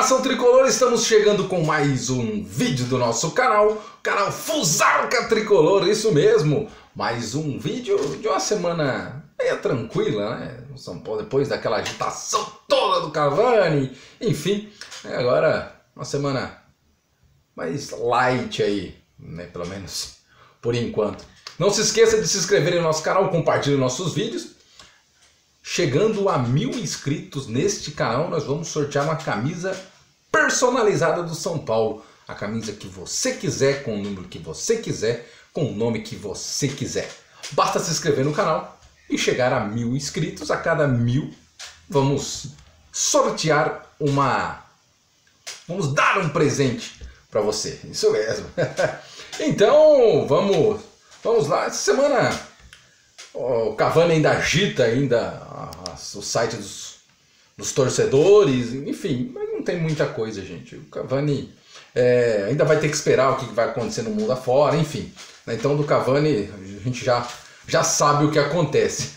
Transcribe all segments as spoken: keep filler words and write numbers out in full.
Nação Tricolor, estamos chegando com mais um vídeo do nosso canal, canal Fusarca Tricolor, isso mesmo, mais um vídeo de uma semana meio tranquila, né, no São Paulo, depois daquela agitação toda do Cavani, enfim, agora uma semana mais light aí, né, pelo menos por enquanto. Não se esqueça de se inscrever no nosso canal, compartilhe nossos vídeos. Chegando a mil inscritos neste canal, nós vamos sortear uma camisa personalizada do São Paulo. A camisa que você quiser, com o número que você quiser, com o nome que você quiser. Basta se inscrever no canal e chegar a mil inscritos. A cada mil, vamos sortear uma... Vamos dar um presente para você. Isso mesmo. Então, vamos, vamos lá. Essa semana... O Cavani ainda agita ainda o site dos, dos torcedores, enfim, mas não tem muita coisa, gente. O Cavani é, ainda vai ter que esperar o que vai acontecer no mundo afora, enfim. Então do Cavani a gente já, já sabe o que acontece.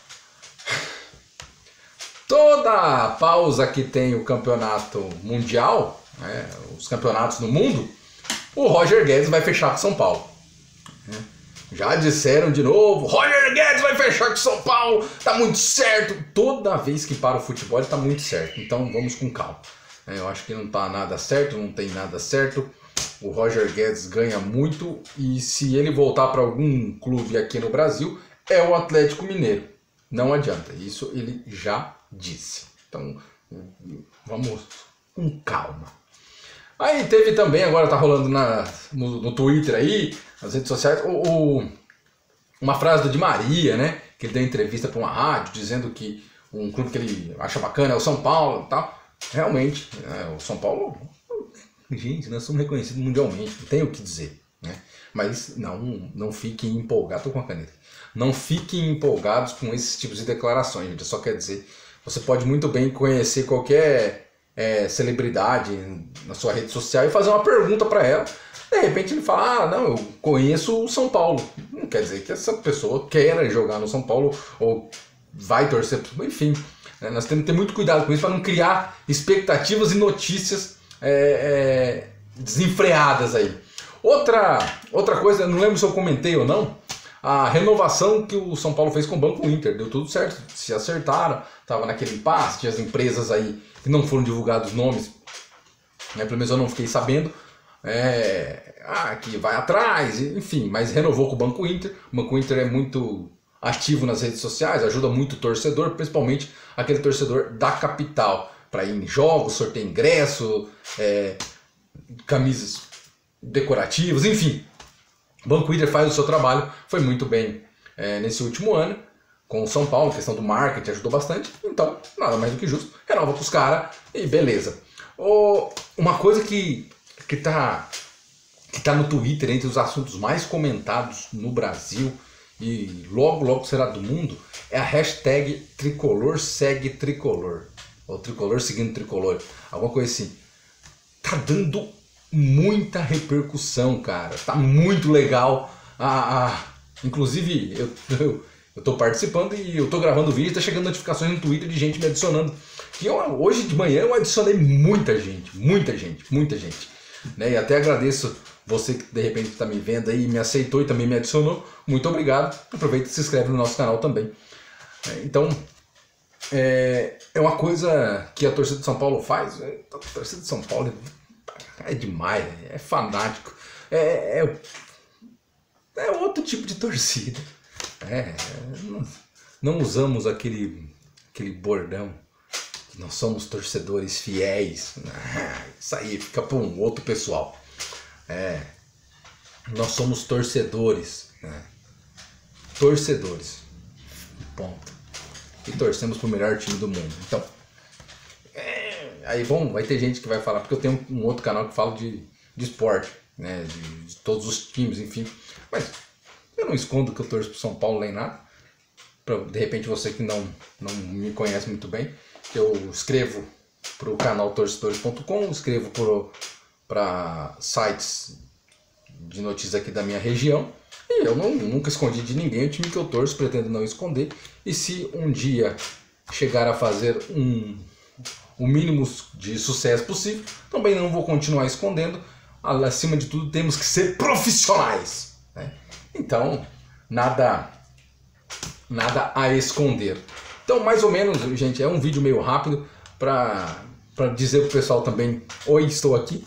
Toda a pausa que tem o campeonato mundial, né, os campeonatos no mundo, o Roger Guedes vai fechar com São Paulo. Já disseram de novo, Roger Guedes vai fechar com São Paulo, tá muito certo. Toda vez que para o futebol tá muito certo, então vamos com calma. Eu acho que não tá nada certo, não tem nada certo. O Roger Guedes ganha muito e se ele voltar para algum clube aqui no Brasil, é o Atlético Mineiro. Não adianta, isso ele já disse. Então vamos com calma. Aí teve também, agora tá rolando na, no, no Twitter aí, nas redes sociais, o, o, uma frase do Di Maria, né? Que ele deu entrevista para uma rádio dizendo que um clube que ele acha bacana é o São Paulo e tal. Realmente, é, o São Paulo, gente, nós somos reconhecidos mundialmente, não tem o que dizer, né? Mas não, não fiquem empolgados, tô com a caneta. Não fiquem empolgados com esses tipos de declarações, gente. Só quer dizer, você pode muito bem conhecer qualquer... É, celebridade na sua rede social e fazer uma pergunta para ela, de repente ele fala, ah, não, eu conheço o São Paulo, não quer dizer que essa pessoa queira jogar no São Paulo ou vai torcer, enfim, né? Nós temos que ter muito cuidado com isso para não criar expectativas e notícias é, é, desenfreadas aí. Outra, outra coisa, não lembro se eu comentei ou não, a renovação que o São Paulo fez com o Banco Inter, deu tudo certo, se acertaram, estava naquele impasse, tinha as empresas aí que não foram divulgados nomes, né, pelo menos eu não fiquei sabendo, é, ah, que vai atrás, enfim, mas renovou com o Banco Inter. O Banco Inter é muito ativo nas redes sociais, ajuda muito o torcedor, principalmente aquele torcedor da capital, para ir em jogos, sortear ingresso, é, camisas decorativas, enfim. O Banco Inter faz o seu trabalho, foi muito bem é, nesse último ano, com o São Paulo, questão do marketing ajudou bastante, então nada mais do que justo, renova com os caras e beleza. Oh, uma coisa que, que, tá, que tá no Twitter, entre os assuntos mais comentados no Brasil e logo logo será do mundo, é a hashtag Tricolor segue Tricolor, ou Tricolor seguindo Tricolor, alguma coisa assim. Tá dando muita repercussão, cara, tá muito legal. Ah, ah, inclusive eu... eu Eu tô participando e eu tô gravando vídeo e tá chegando notificações no Twitter de gente me adicionando. E eu, hoje de manhã eu adicionei muita gente, muita gente, muita gente. Né? E até agradeço você que de repente tá me vendo aí, me aceitou e também me adicionou. Muito obrigado. Aproveita e se inscreve no nosso canal também. Então, é, é uma coisa que a torcida de São Paulo faz. A torcida de São Paulo é, é demais, é fanático. É, é, é outro tipo de torcida. É, não, não usamos aquele, aquele bordão, nós somos torcedores fiéis, isso aí fica para um outro pessoal. É, nós somos torcedores, né? Torcedores, ponto. E torcemos para o melhor time do mundo. Então, é, aí bom, vai ter gente que vai falar, porque eu tenho um, um outro canal que fala de, de esporte, né? De, de todos os times, enfim, mas... Eu não escondo que eu torço pro São Paulo nem nada. Pra, de repente você que não, não me conhece muito bem, eu escrevo para o canal torcedores ponto com, escrevo para sites de notícias aqui da minha região. E eu não, nunca escondi de ninguém o time que eu torço, pretendo não esconder. E se um dia chegar a fazer um, o mínimo de sucesso possível. Também não vou continuar escondendo. Acima de tudo, temos que ser profissionais, né? Então, nada, nada a esconder. Então, mais ou menos, gente, é um vídeo meio rápido para para dizer pro pessoal também: oi, estou aqui.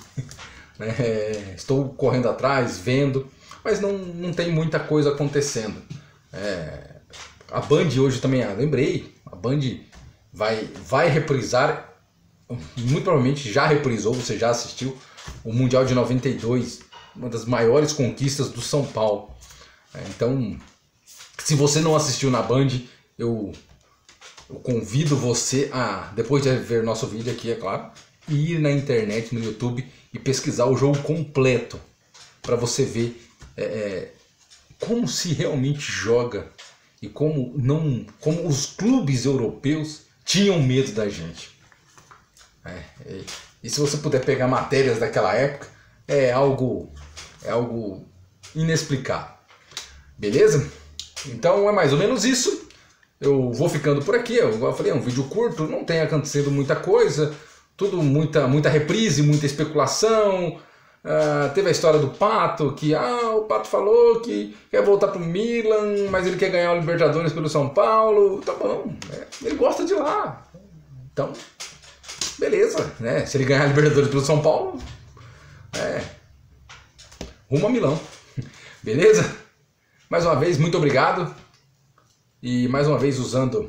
É, estou correndo atrás, vendo, mas não, não tem muita coisa acontecendo. É, a Band hoje também, ah, lembrei, a Band vai, vai reprisar, muito provavelmente já reprisou, você já assistiu, o Mundial de noventa e dois, uma das maiores conquistas do São Paulo. É, então, se você não assistiu na Band, eu, eu convido você a, depois de ver nosso vídeo aqui, é claro, ir na internet, no YouTube, e pesquisar o jogo completo, para você ver é, como se realmente joga e como, não, como os clubes europeus tinham medo da gente. É, e, e se você puder pegar matérias daquela época, é algo, é algo inexplicável. Beleza? Então é mais ou menos isso. Eu vou ficando por aqui. Eu falei, é um vídeo curto, não tem acontecido muita coisa. Tudo muita, muita reprise, muita especulação. Uh, teve a história do Pato, que ah, o Pato falou que quer voltar pro Milan, mas ele quer ganhar o Libertadores pelo São Paulo. Tá bom, é, ele gosta de lá. Então, beleza, né? Se ele ganhar a Libertadores pelo São Paulo, é, rumo a Milão. Beleza? Mais uma vez, muito obrigado. E mais uma vez usando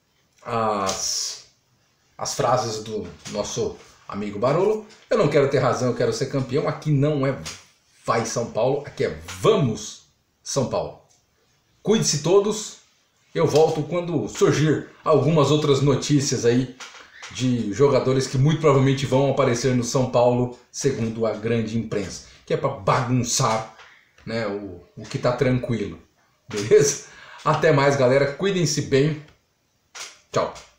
as... as frases do nosso amigo Barolo. Eu não quero ter razão, eu quero ser campeão. Aqui não é vai São Paulo, aqui é vamos São Paulo. Cuide-se todos. Eu volto quando surgir algumas outras notícias aí de jogadores que muito provavelmente vão aparecer no São Paulo, segundo a grande imprensa, que é para bagunçar, né, o, o que tá tranquilo. Beleza? Até mais, galera. Cuidem-se bem. Tchau.